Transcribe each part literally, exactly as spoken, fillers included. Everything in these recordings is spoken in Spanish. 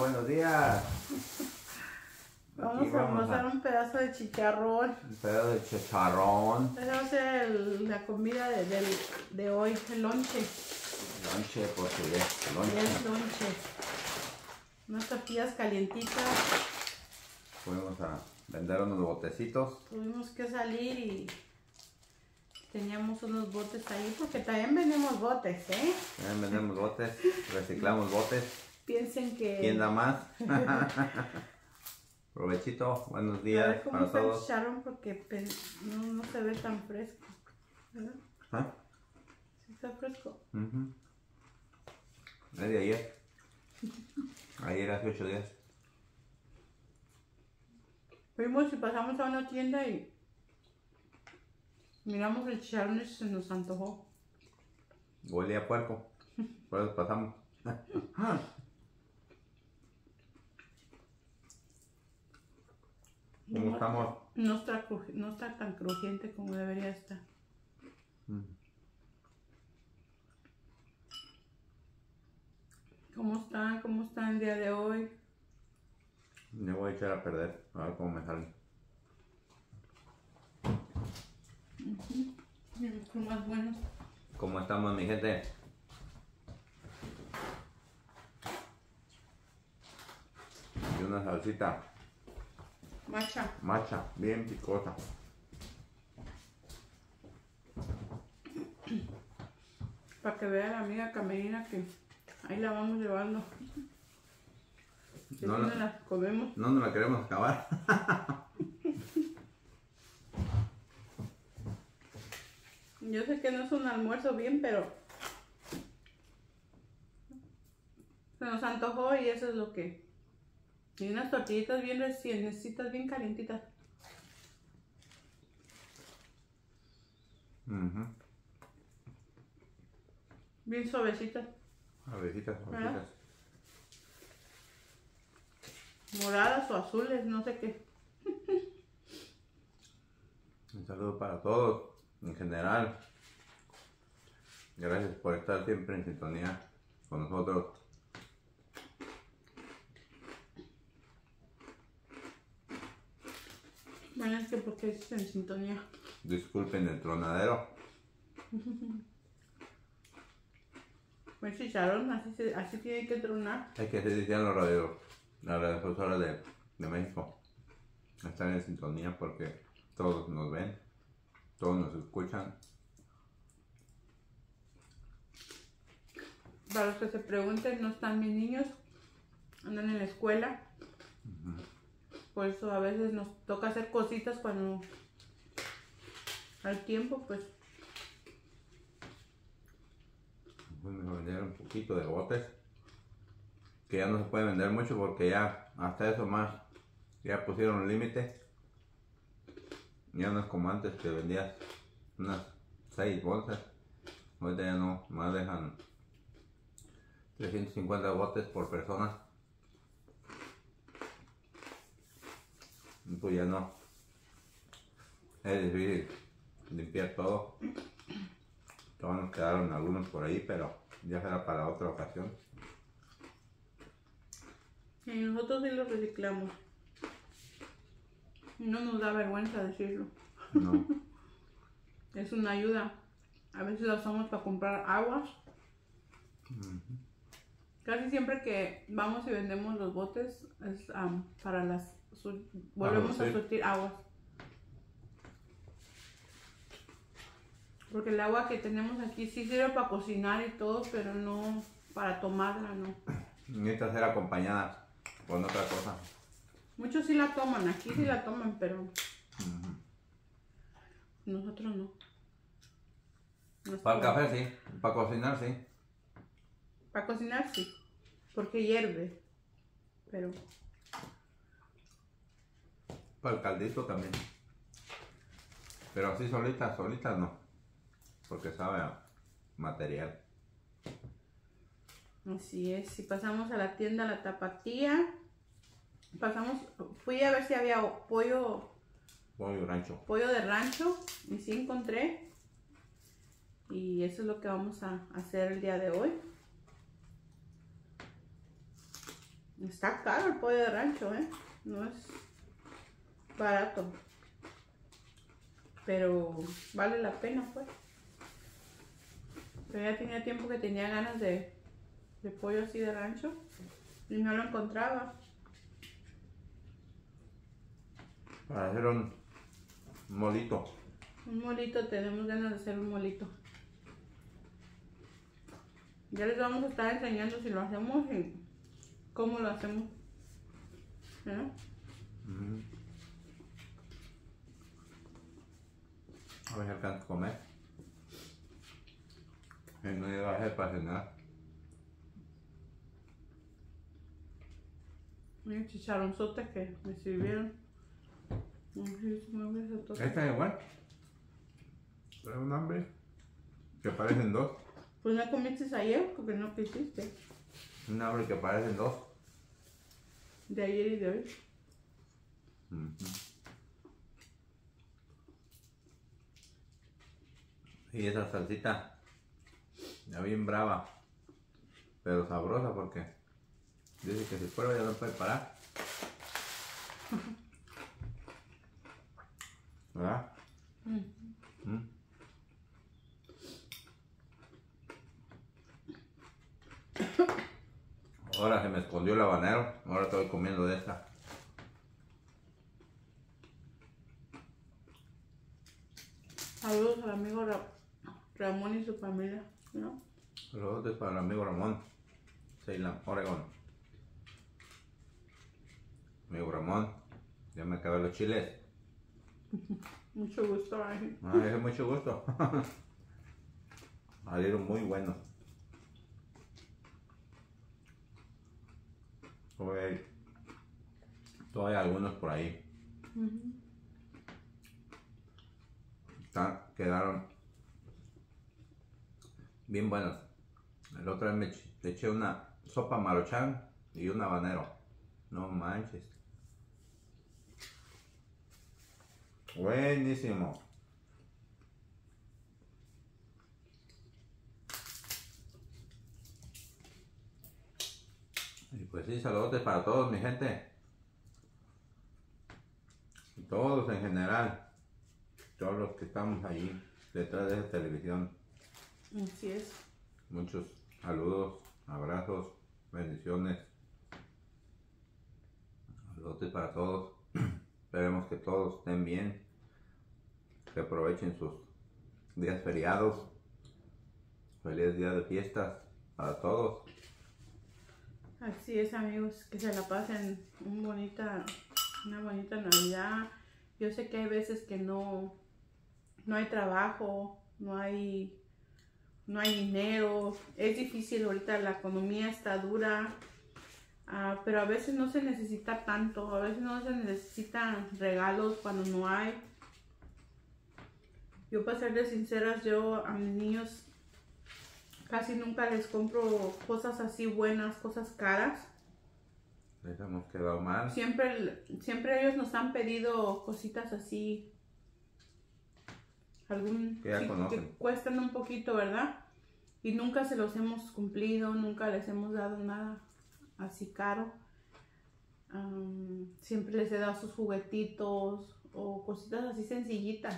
buenos días. Vamos, Aquí a vamos hacer a un pedazo de chicharrón. un pedazo de chicharrón. Esa va a ser el- la comida de, del- de hoy, el lonche. Lonche portugués. Y Lonche. es lonche. Unas tortillas calientitas. Fuimos a vender unos botecitos. Tuvimos que salir y teníamos unos botes ahí porque también vendemos botes, ¿eh? También vendemos botes, reciclamos botes. Piensen que... ¿Quién da más? Provechito, buenos A ver días cómo para está el todos. chicharrón porque pe- no, no se ve tan fresco, ¿verdad? ¿Ah? Sí está fresco. Ujú. Es de ayer. Ayer hace ocho días. Fuimos y pasamos a una tienda y miramos el chicharrón y se nos antojó. Huele a puerco. Por eso pasamos. ¿Cómo No, estamos? no está, cruji- no está tan crujiente como debería estar. Mm. ¿Cómo están? ¿Cómo están el día de hoy? Me voy a echar a perder. A ver cómo me sale. Son más buenos. ¿Cómo estamos, mi gente? Y una salsita Macha. macha, bien picosa. Para que vea la amiga Camerina que ahí la vamos llevando. Que No si no la- la comemos. No nos la queremos acabar. Yo sé que no es un almuerzo bien, pero se nos antojó y eso es lo que... Y unas tortillitas bien recienecitas, bien calientitas. Ujú. Bien suavecitas. Abecitas, ¿Verdad? abecitas. Moradas o azules, no sé qué. Un saludo para todos, en general. Gracias por estar siempre en sintonía con nosotros. Bueno, es que porque es en sintonía. Disculpen el tronadero. El chicharrón, así, se, así tiene que tronar. Hay que decían los radio, las radiofusoras de, de México. Están en sintonía porque todos nos ven, todos nos escuchan. Para los que se pregunten, no están mis niños, andan en la escuela. Por eso a veces nos toca hacer cositas cuando al tiempo, pues. Vamos a vender un poquito de botes, que ya no se puede vender mucho porque ya hasta eso más, ya pusieron un límite. Ya no es como antes que vendías unas seis bolsas, ahorita ya no, más dejan trescientos cincuenta botes por persona. Y pues ya no, es difícil limpiar todo. Todavía nos quedaron algunos por ahí, pero ya será para otra ocasión. Y nosotros sí los reciclamos. No nos da vergüenza decirlo. No. Es una ayuda. A veces la usamos para comprar aguas. Casi siempre que vamos y vendemos los botes es um, para las... Sur- volvemos Para a surtir. surtir aguas. Porque el agua que tenemos aquí sí sirve para cocinar y todo, pero no para tomarla, no. Necesita ser acompañada con otra cosa. Muchos sí la toman, aquí sí la toman, pero nosotros no. Nos Para el toma- café sí, para cocinar sí. Para cocinar sí, porque hierve, pero Para el caldito también. Pero así solitas, solitas no. Porque sabe a material. así es. Si pasamos a la tienda La Tapatía, pasamos, fui a ver si había pollo, Pollo rancho. pollo de rancho y sí encontré. Y eso es lo que vamos a hacer el día de hoy. Está caro el pollo de rancho, ¿eh? No es barato. Pero vale la pena, pues. Pero ya tenía tiempo que tenía ganas de, de pollo así de rancho y no lo encontraba. Para hacer un molito. Un molito, tenemos ganas de hacer un molito. Ya les vamos a estar enseñando si lo hacemos y cómo lo hacemos. ¿Eh? Mm. A ver si alcanzo a comer. Y no iba a hacer para cenar. Mira, chicharronzotes que me sirvieron. Esta es igual. Pero un hambre. Que parecen dos. Pues no comiste ayer porque no quisiste. Un hambre que parecen dos. De ayer y de hoy. Uh-huh. Y esa salsita ya bien brava, pero sabrosa porque dice que si prueba ya no puede parar. ¿Verdad? Mm. Mm. Ahora se me escondió el habanero, ahora estoy comiendo de esta. Saludos al amigo Ra Ramón y su familia, ¿no? Saludos para el amigo Ramón, Salem, Oregon. Amigo Ramón, ya me acabé los chiles. Mucho gusto, ay. Ah, es mucho gusto. Salieron muy buenos. Todavía, todavía hay algunos por ahí. Uh-huh. Están, quedaron bien buenos. El otro día me le eché una sopa maruchan y un habanero. No manches. Buenísimo. Y pues sí, saludos para todos, mi gente. Y todos en general. Todos los que estamos ahí detrás de esa televisión. Así es. Muchos saludos, abrazos, bendiciones. Saludos para todos. Esperemos que todos estén bien. Que aprovechen sus días feriados. Feliz día de fiestas para todos. Así es, amigos, que se la pasen un bonita, una bonita Navidad. Yo sé que hay veces que no, no hay trabajo, no hay, no hay dinero. Es difícil ahorita, la economía está dura. Uh, pero a veces no se necesita tanto, a veces no se necesitan regalos cuando no hay. Yo, para serles sinceras, yo a mis niños casi nunca les compro cosas así buenas, cosas caras. Les hemos quedado mal. Siempre, siempre ellos nos han pedido cositas así, algún, que ya sí, conocen. Que cuestan un poquito, ¿verdad? Y nunca se los hemos cumplido, nunca les hemos dado nada así caro. Um, siempre les he dado sus juguetitos o cositas así sencillitas,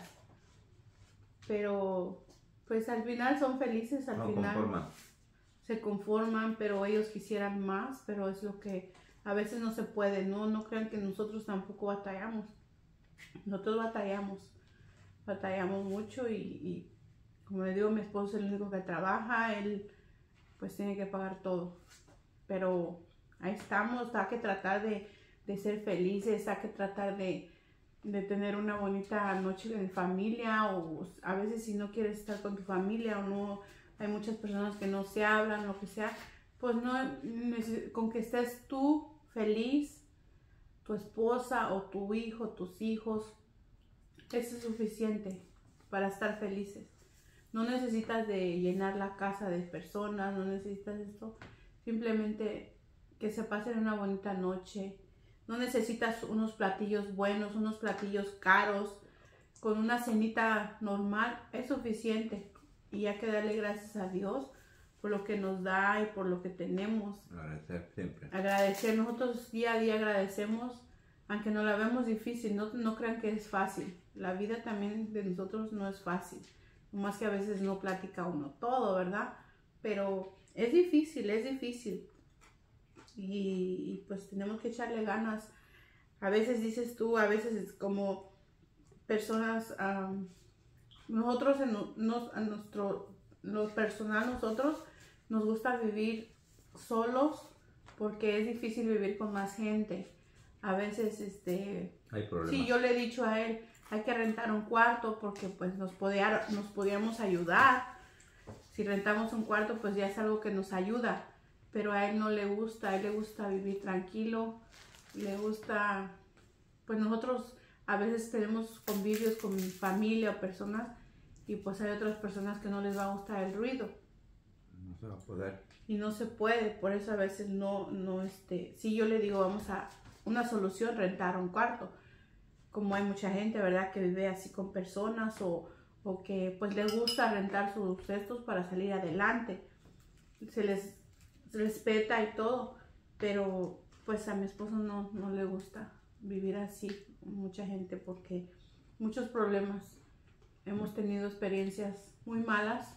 pero pues al final son felices, al no final conforman. Se conforman, pero ellos quisieran más, pero es lo que a veces no se puede. No, no crean que nosotros tampoco batallamos, nosotros batallamos batallamos mucho y, y como le digo, mi esposo es el único que trabaja, él pues tiene que pagar todo, pero ahí estamos. Hay que tratar de, de ser felices, hay que tratar de, de tener una bonita noche en familia, o a veces si no quieres estar con tu familia o no, hay muchas personas que no se hablan, lo que sea, pues no, con que estés tú feliz, tu esposa o tu hijo, tus hijos, eso es suficiente para estar felices. No necesitas de llenar la casa de personas, no necesitas esto, simplemente que se pasen una bonita noche. No necesitas unos platillos buenos, unos platillos caros. Con una cenita normal es suficiente. Y hay que darle gracias a Dios por lo que nos da y por lo que tenemos. Agradecer siempre. Agradecer, nosotros día a día agradecemos, aunque no la vemos difícil, no, no crean que es fácil. La vida también de nosotros no es fácil, más que a veces no platica uno todo, ¿verdad? Pero es difícil, es difícil. Y, y pues tenemos que echarle ganas. A veces dices tú, a veces es como personas, um, nosotros en, nos, en nuestro, lo personal, nosotros nos gusta vivir solos porque es difícil vivir con más gente. A veces, este, hay problemas. Sí, yo le he dicho a él, hay que rentar un cuarto porque pues nos, podía, nos podíamos ayudar. Si rentamos un cuarto, pues ya es algo que nos ayuda. Pero a él no le gusta, a él le gusta vivir tranquilo, le gusta, pues nosotros a veces tenemos convivios con familia o personas y pues hay otras personas que no les va a gustar el ruido. No se va a poder. Y no se puede, por eso a veces no, no, este, si yo le digo vamos a una solución, rentar un cuarto. Como hay mucha gente, ¿verdad? Que vive así con personas o, o que pues les gusta rentar sus cestos para salir adelante. Se les respeta y todo, pero pues a mi esposo no, no le gusta vivir así, mucha gente, porque muchos problemas. Hemos tenido experiencias muy malas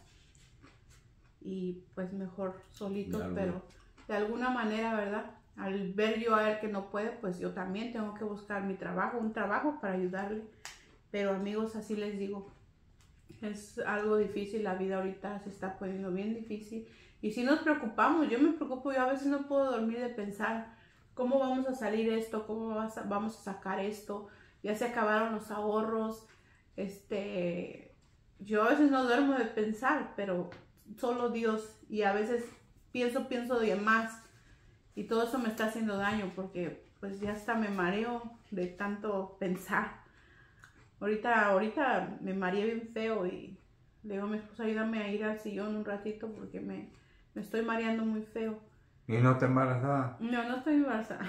y pues mejor solitos, pero de alguna manera, ¿verdad? Al ver yo a él que no puede, pues yo también tengo que buscar mi trabajo, un trabajo para ayudarle. Pero amigos, así les digo, es algo difícil, la vida ahorita se está poniendo bien difícil. Y si nos preocupamos, yo me preocupo, yo a veces no puedo dormir de pensar cómo vamos a salir esto, cómo vamos a sacar esto, ya se acabaron los ahorros, este, yo a veces no duermo de pensar, pero solo Dios, y a veces pienso, pienso de más, y todo eso me está haciendo daño, porque pues ya hasta me mareo de tanto pensar. Ahorita, ahorita me mareé bien feo y le digo a mi esposa, ayúdame a ir al sillón un ratito porque me, me estoy mareando muy feo. ¿Y no te embarazada? No, no estoy embarazada.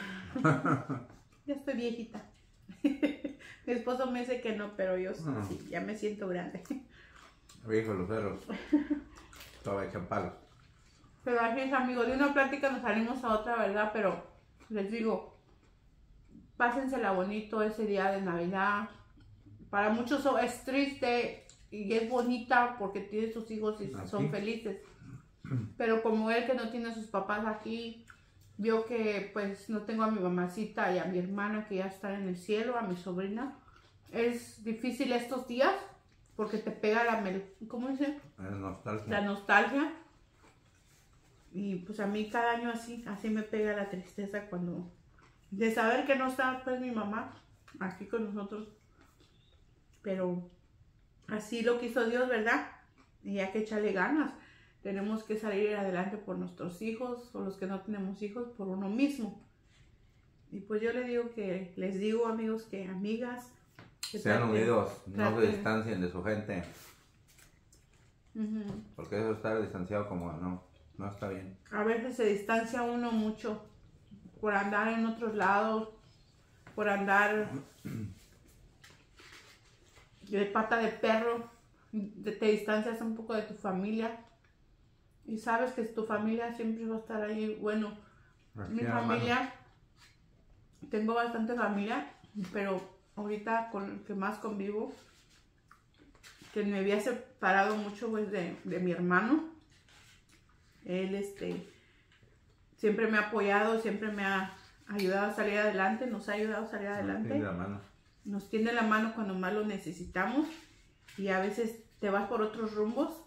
Ya estoy viejita. Mi esposo me dice que no, pero yo Ah. sí, ya me siento grande. Viejo luceros. Todo hecho palos. Pero así es, amigos, de una plática nos salimos a otra, ¿verdad? Pero les digo, pásensela bonito ese día de Navidad. Para muchos es triste y es bonita porque tiene sus hijos y Aquí. son felices. Pero como él que no tiene a sus papás aquí, vio que pues no tengo a mi mamacita y a mi hermana que ya están en el cielo, a mi sobrina. Es difícil estos días porque te pega la, mel ¿cómo dice? La nostalgia. La nostalgia. Y pues a mí cada año así, así me pega la tristeza cuando, de saber que no está pues mi mamá aquí con nosotros. Pero así lo quiso Dios, ¿verdad? Y hay que echarle ganas. Tenemos que salir adelante por nuestros hijos o los que no tenemos hijos por uno mismo. Y pues yo le digo que, les digo amigos, que amigas, que sean traten, unidos, no traten. se distancien de su gente. Uh-huh. Porque eso estar distanciado como no, no está bien. A veces se distancia uno mucho por andar en otros lados, por andar de pata de perro, te, te distancias un poco de tu familia y sabes que tu familia siempre va a estar ahí. Bueno, Aquí, mi familia, tengo bastante familia, pero ahorita con el que más convivo, que me había separado mucho pues de, de mi hermano. Él este siempre me ha apoyado, siempre me ha ayudado a salir adelante, nos ha ayudado a salir adelante. Nos tiene la mano. Nos tiene la mano cuando más lo necesitamos y a veces te vas por otros rumbos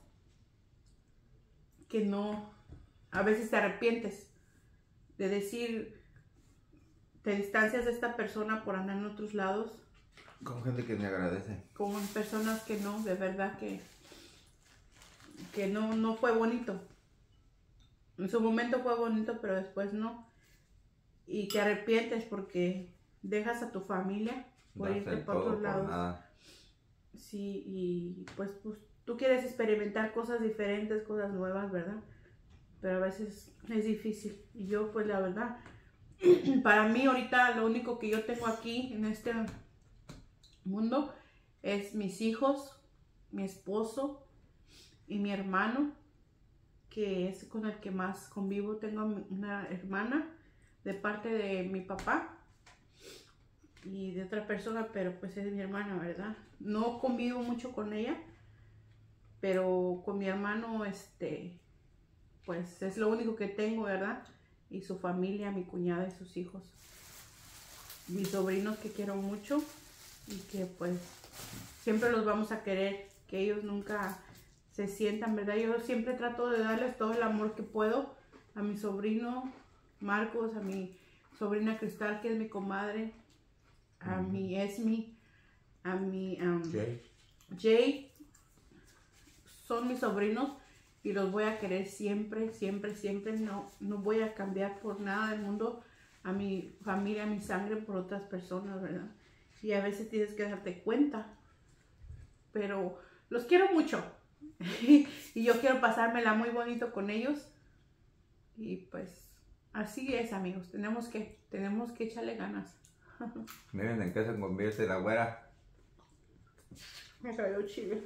que no, a veces te arrepientes de decir, te distancias de esta persona por andar en otros lados. Con gente que me agradece. Con personas que no, de verdad que, que no, no fue bonito. En su momento fue bonito, pero después no. Y te arrepientes porque dejas a tu familia por irte por otros lados. Nada. Sí, y pues, pues tú quieres experimentar cosas diferentes, cosas nuevas, ¿verdad? Pero a veces es difícil. Y yo, pues la verdad, para mí ahorita lo único que yo tengo aquí en este mundo es mis hijos, mi esposo y mi hermano. que es con el que más convivo. Tengo una hermana de parte de mi papá y de otra persona, pero pues es mi hermana, ¿verdad? No convivo mucho con ella, pero con mi hermano, este, pues es lo único que tengo, ¿verdad? Y su familia, mi cuñada y sus hijos. Mis sobrinos que quiero mucho y que pues siempre los vamos a querer, que ellos nunca se sientan, ¿verdad? Yo siempre trato de darles todo el amor que puedo a mi sobrino Marcos, a mi sobrina Cristal, que es mi comadre, a uh-huh. mi Esmi, a mi um, Jay. Jay. Son mis sobrinos y los voy a querer siempre, siempre, siempre. No, no voy a cambiar por nada del mundo a mi familia, a mi sangre por otras personas, ¿verdad? Y a veces tienes que darte cuenta, pero los quiero mucho y yo quiero pasármela muy bonito con ellos y pues así es, amigos, tenemos que, tenemos que echarle ganas. Miren en qué se convierte la güera. Me cayó chile.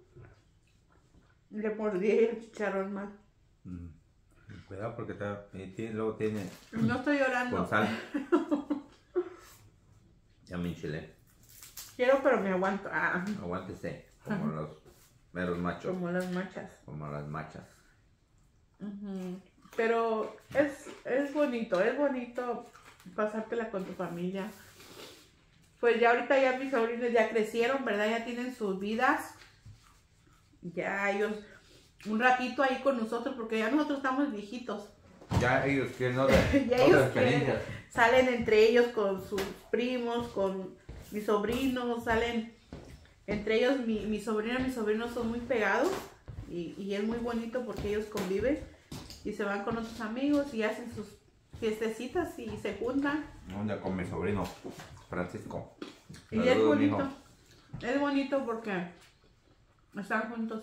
Le mordí el chicharrón mal. Mm. Cuidado porque está, y tiene, luego tiene... No estoy llorando. Con sal. Ya me enchilé. Quiero, pero me aguanto. Ah. Aguántese, como los meros machos. Como las machas. Como las machas. Uh-huh. Pero es, es bonito, es bonito pasártela con tu familia. Pues ya ahorita ya mis sobrinos ya crecieron, ¿verdad? Ya tienen sus vidas. Ya ellos un ratito ahí con nosotros, porque ya nosotros estamos viejitos. Ya ellos quieren otras experiencias. Salen entre ellos con sus primos, con mis sobrinos, salen entre ellos. Mi, mi sobrina y mis sobrinos son muy pegados y, y es muy bonito porque ellos conviven y se van con otros amigos y hacen sus fiestecitas y se juntan. Un día con mi sobrino Francisco. Y Saludos, es bonito, mijo. Es bonito porque están juntos,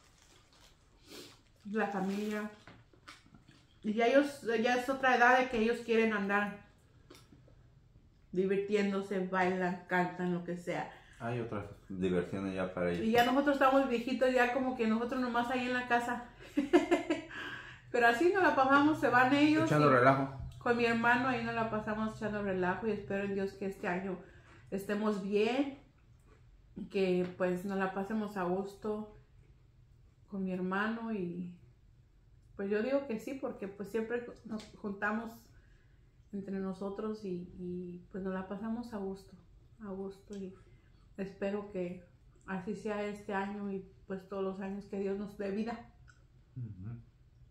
la familia, y ya ellos, ya es otra edad de que ellos quieren andar divirtiéndose, bailan, cantan, lo que sea. Hay otras diversiones ya para ellos. Y ya nosotros estamos viejitos, ya como que nosotros nomás ahí en la casa. Pero así nos la pasamos, se van ellos. Echando relajo. Con mi hermano ahí nos la pasamos echando relajo y espero en Dios que este año estemos bien, que pues nos la pasemos a gusto con mi hermano y pues yo digo que sí, porque pues siempre nos juntamos entre nosotros y, y pues nos la pasamos a gusto, a gusto y espero que así sea este año y pues todos los años que Dios nos dé vida. Uh-huh.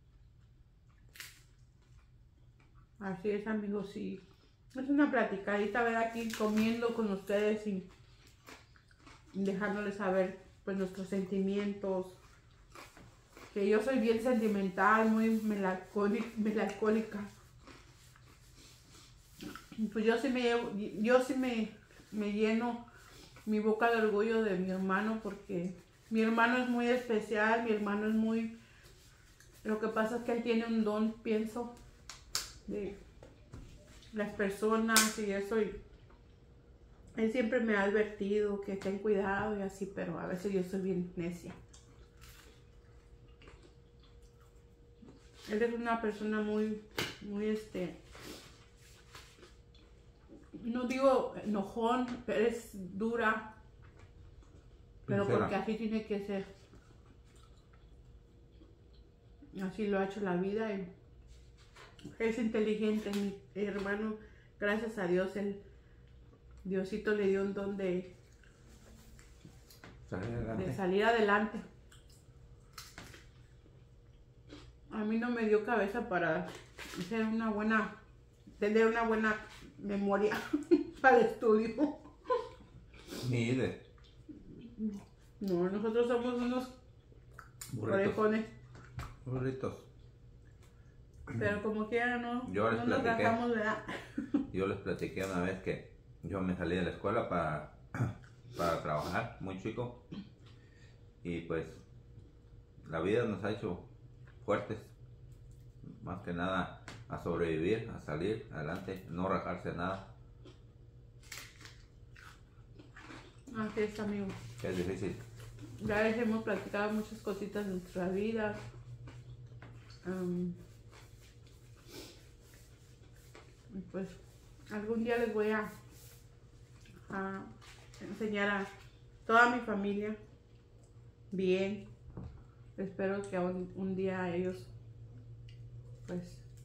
Así es, amigos, y es una platicadita, ver aquí comiendo con ustedes y dejándoles saber pues nuestros sentimientos, que yo soy bien sentimental, muy melancólica, melancólica. Pues yo sí me llevo, yo sí me, me lleno mi boca de orgullo de mi hermano, porque mi hermano es muy especial, mi hermano es muy, lo que pasa es que él tiene un don, pienso, de las personas y eso, y él siempre me ha advertido que ten cuidado y así, pero a veces yo soy bien necia. Él es una persona muy, muy este, no digo enojón, pero es dura, pero sincera, porque así tiene que ser. Así lo ha hecho la vida y es inteligente, mi hermano, gracias a Dios, el Diosito le dio un don de salir adelante. de salir adelante. A mí no me dio cabeza para hacer una buena, tener una buena memoria para el estudio. Ni de. No, nosotros somos unos burritos. orejones. Burritos. Pero como quiera no, yo les no nos platiqué, gastamos, ¿verdad? Yo les platiqué una vez que yo me salí de la escuela para, para trabajar, muy chico. Y pues la vida nos ha hecho fuertes. Más que nada a sobrevivir, a salir adelante, no rajarse nada. Así es, amigo. Es difícil. Ya les hemos platicado muchas cositas de nuestra vida. Um, pues algún día les voy a, a enseñar a toda mi familia bien. Espero que un, un día ellos pues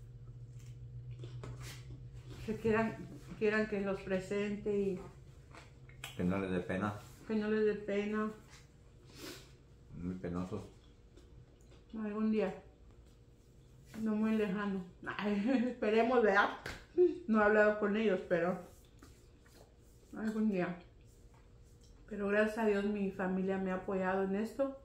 que quieran, quieran que los presente y que no les dé pena. Que no les dé pena. Muy penosos. Algún día. No muy lejano. Ay, esperemos, ¿verdad? No he hablado con ellos, pero algún día. Pero gracias a Dios mi familia me ha apoyado en esto.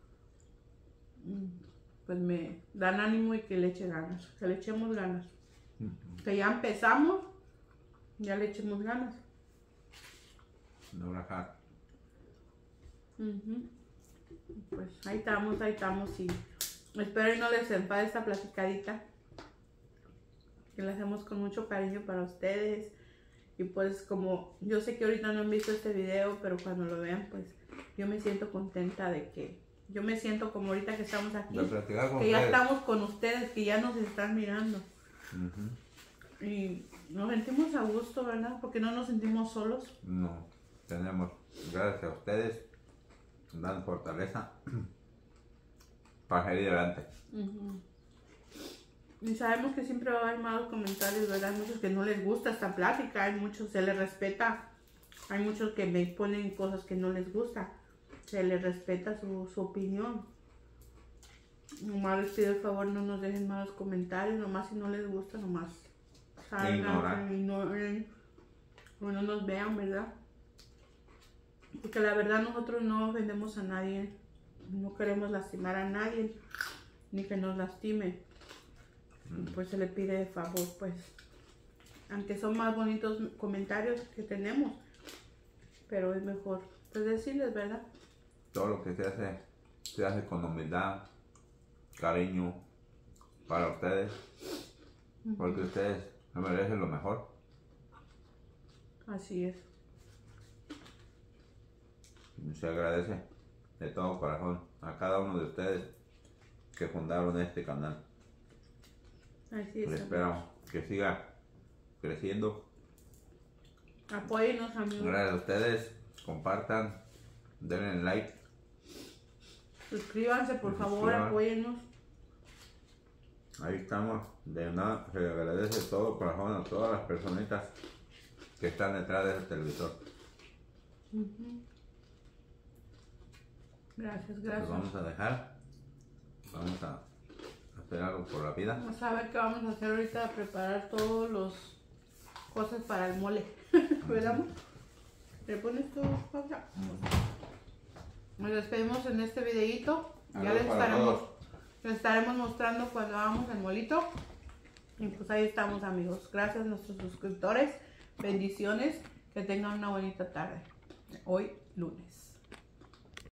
Pues me dan ánimo y que le eche ganas. Que le echemos ganas. Uh-huh. Que ya empezamos. Ya le echemos ganas. No rajar. Uh-huh. Pues ahí estamos, ahí estamos y espero y no les enfade esta platicadita, que la hacemos con mucho cariño para ustedes. Y pues como yo sé que ahorita no han visto este video, pero cuando lo vean pues yo me siento contenta de que yo me siento como ahorita que estamos aquí, que ustedes. Ya estamos con ustedes, que ya nos están mirando. Uh-huh. Y nos sentimos a gusto, ¿verdad? Porque no nos sentimos solos. No, tenemos, gracias a ustedes, dan fortaleza para seguir adelante. Uh-huh. Y sabemos que siempre va a haber malos comentarios, ¿verdad? Hay muchos que no les gusta esta plática, hay muchos, se les respeta, hay muchos que me ponen cosas que no les gusta, se les respeta su, su opinión. Nomás les pido el favor, no nos dejen malos comentarios, nomás si no les gusta, nomás salgan, ignoren, o no nos vean, ¿verdad? Porque la verdad nosotros no ofendemos a nadie, no queremos lastimar a nadie, ni que nos lastime. Mm. Pues se le pide de favor, pues, aunque son más bonitos comentarios que tenemos, pero es mejor pues decirles, ¿verdad? Todo lo que se hace, se hace con humildad, cariño para ustedes, uh-huh. Porque ustedes me merecen lo mejor. Así es. Se agradece de todo corazón a cada uno de ustedes que fundaron este canal. Así es. Les espero que siga creciendo. Apóyennos, amigos. Gracias a ustedes. Compartan, denle like. Suscríbanse, por favor, apóyennos. Ahí estamos. De nada, se agradece de todo corazón a todas las personitas que están detrás de ese televisor. Uh-huh. Gracias, gracias. Los vamos a dejar. Vamos a hacer algo por la vida. Vamos a ver qué vamos a hacer ahorita, preparar todos los cosas para el mole. ¿Verdad? ¿Le pones tu cosa? Nos despedimos en este videito. Ya les estaremos, les estaremos mostrando cuando hagamos el molito. Y pues ahí estamos, amigos. Gracias a nuestros suscriptores. Bendiciones. Que tengan una bonita tarde. Hoy lunes.